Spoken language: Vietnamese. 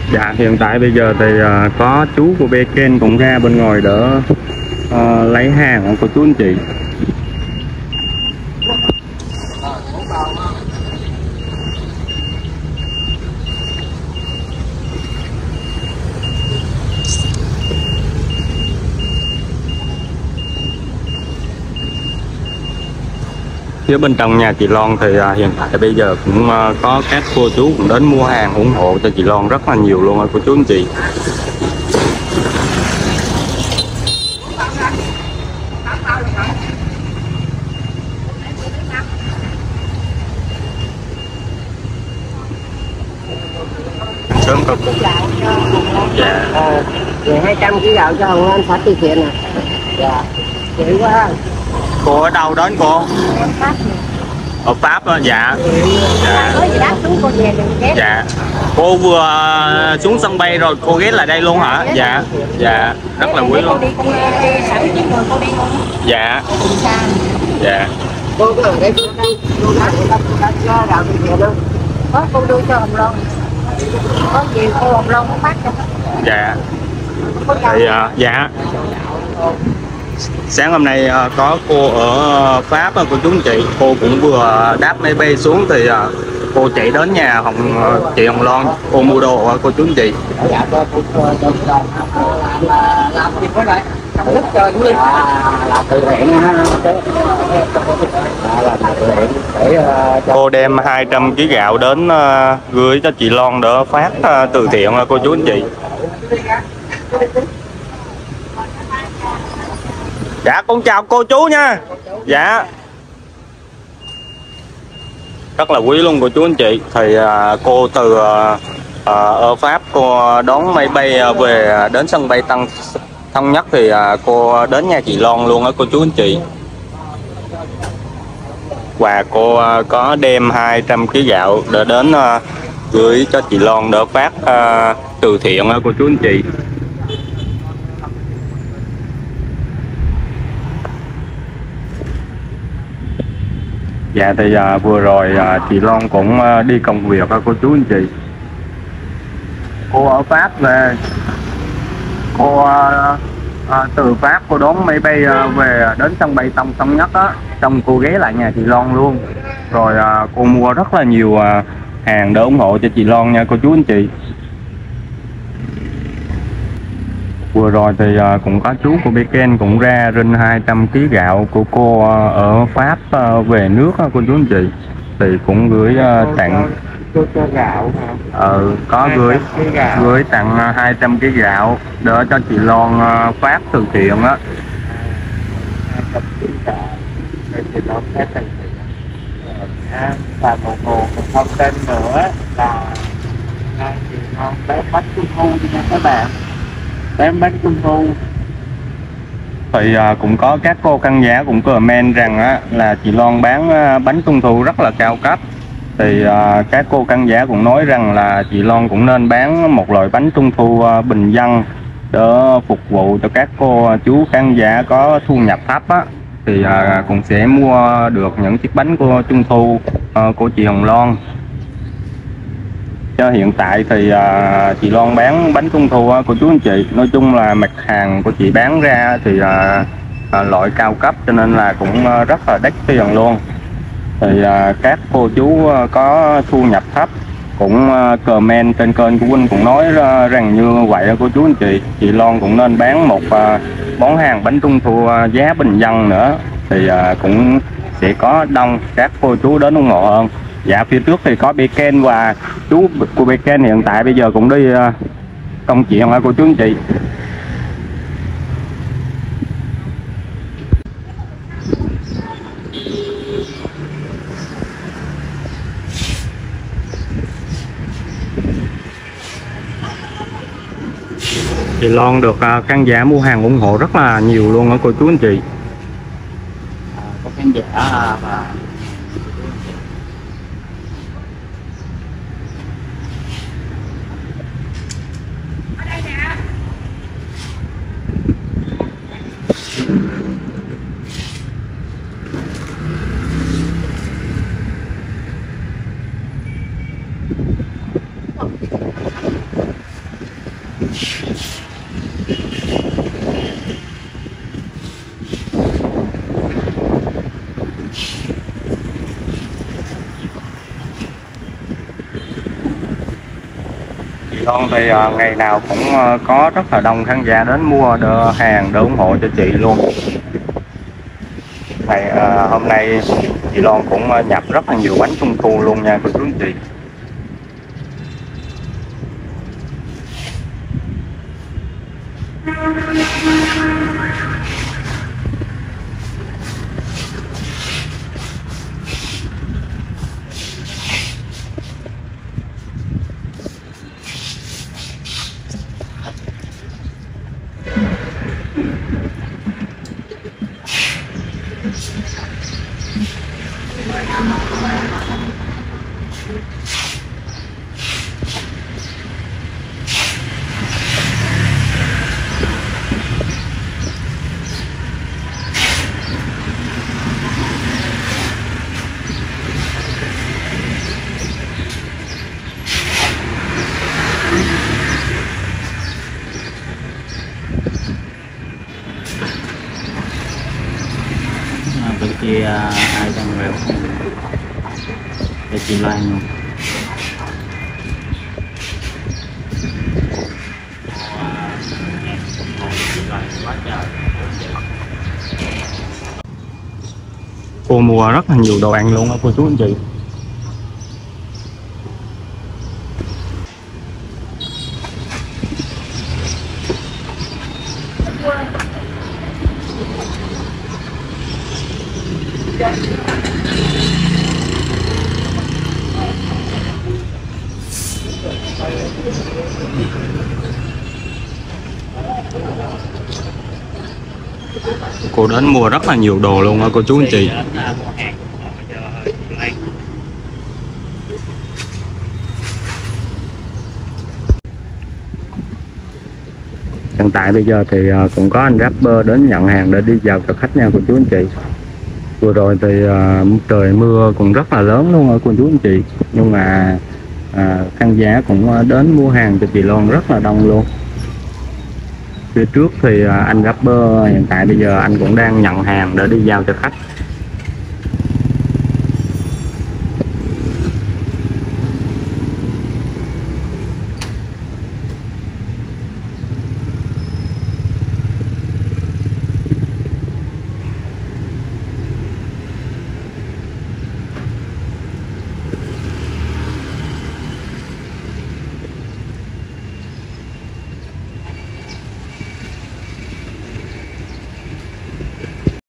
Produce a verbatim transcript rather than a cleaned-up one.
Dạ, hiện tại bây giờ thì uh, có chú của bé Ken cũng ra bên ngoài đỡ uh, lấy hàng của chú anh chị. Phía bên trong nhà chị Loan thì uh, hiện tại bây giờ cũng uh, có các cô chú cũng đến mua hàng ủng hộ cho chị Loan rất là nhiều luôn cô chú anh chị. Sớm có cô. Dạ. Ờ, về hai trăm ký gạo cho Hồng Anh phát từ thiện à. Dạ. Dễ quá. Cô ở đâu đến cô? Ở Pháp đó, dạ. Dạ. Dạ. Cô vừa xuống sân bay rồi cô ghé lại đây luôn hả? Dạ. Dạ. Rất là quý luôn. Dạ. Dạ. Cô có ở đây cô đã gạo từ thiện không? Có, cô đưa cho Hồng Loan. Có gì cô Hồng Loan cũng phát cho. Dạ. Thì uh, dạ. Sáng hôm nay uh, có cô ở Pháp uh, cô chú anh chị, cô cũng vừa đáp máy bay xuống thì uh, cô chạy đến nhà Hồng uh, chị Hồng Loan cô mua đồ uh, cô chú anh chị. Dạ, cô làm gì có đây? Đức trời cũng là từ thiện ha. Cô đem hai trăm ký gạo đến uh, gửi cho chị Loan đỡ phát uh, từ thiện uh, cô chú anh chị. Dạ con chào cô chú nha. Dạ. Rất là quý luôn cô chú anh chị. Thì à, cô từ à, ở Pháp cô đón máy bay về đến sân bay Tân Tân Nhất thì à, cô đến nhà chị Loan luôn á cô chú anh chị. Và cô à, có đem hai trăm ký gạo để đến à, gửi cho chị Loan đỡ phát à, từ thiện á cô chú anh chị. Dạ thì à, vừa rồi à, chị Loan cũng à, đi công việc à, cô chú anh chị. Cô ở Pháp về, cô à, à, từ Pháp cô đón máy bay à, về đến sân bay Tân Sơn Nhất á, xong cô ghé lại nhà chị Loan luôn. Rồi à, cô mua rất là nhiều à, hàng để ủng hộ cho chị Loan nha cô chú anh chị. Vừa rồi thì uh, cũng có chú của bé Ken cũng ra rinh hai trăm ký gạo của cô uh, ở Pháp uh, về nước uh, cô chú anh chị. Thì cũng gửi uh, tặng cô cho gạo ờ, có gửi gửi tặng uh, hai trăm ký gạo đỡ cho chị Loan uh, Pháp từ thiện á. hai trăm ký gạo để chị Loan Pháp từ thiện. Và một nguồn thông tin nữa là hai chị Loan bé bánh trung thu nha các bạn. Bán bánh trung thu thì uh, cũng có các cô khán giả cũng comment rằng á, là chị Loan bán uh, bánh trung thu rất là cao cấp. Thì uh, các cô khán giả cũng nói rằng là chị Loan cũng nên bán một loại bánh trung thu uh, bình dân để phục vụ cho các cô uh, chú khán giả có thu nhập thấp á. Thì uh, cũng sẽ mua được những chiếc bánh của trung thu uh, của chị Hồng Loan. Cho hiện tại thì à, chị Loan bán bánh trung thu của chú anh chị, nói chung là mặt hàng của chị bán ra thì à, à, loại cao cấp cho nên là cũng rất là đắt tiền luôn. Thì à, các cô chú có thu nhập thấp cũng à, comment trên kênh của Huynh cũng nói rằng như vậy cô chú anh chị. Chị Loan cũng nên bán một à, món hàng bánh trung thu giá bình dân nữa thì à, cũng sẽ có đông các cô chú đến ủng hộ hơn. Dạ phía trước thì có bé Ken và chú của bé Ken hiện tại bây giờ cũng đi uh, công chuyện hả cô chú anh chị. Chị Loan được uh, khán giả mua hàng ủng hộ rất là nhiều luôn hả cô chú anh chị. À, có khán giả và Chị Loan thì uh, ngày nào cũng uh, có rất là đông khán giả đến mua đơ hàng để ủng hộ cho chị luôn. Này uh, hôm nay chị Loan cũng uh, nhập rất là nhiều bánh trung thu luôn nha cô chú anh chị. Bên kia ai đang vào để chị Loan luôn. Cô mua rất là nhiều đồ ăn luôn á cô chú anh chị. Cô đến mua rất là nhiều đồ luôn á cô chú anh chị. Hiện tại bây giờ thì cũng có anh rapper đến nhận hàng để đi vào cho khách nha cô chú anh chị. Vừa rồi thì uh, trời mưa cũng rất là lớn luôn ở cô chú anh chị, nhưng mà uh, khán giả cũng đến mua hàng cho chị Loan rất là đông luôn. Phía trước thì uh, anh rapper hiện tại bây giờ anh cũng đang nhận hàng để đi giao cho khách.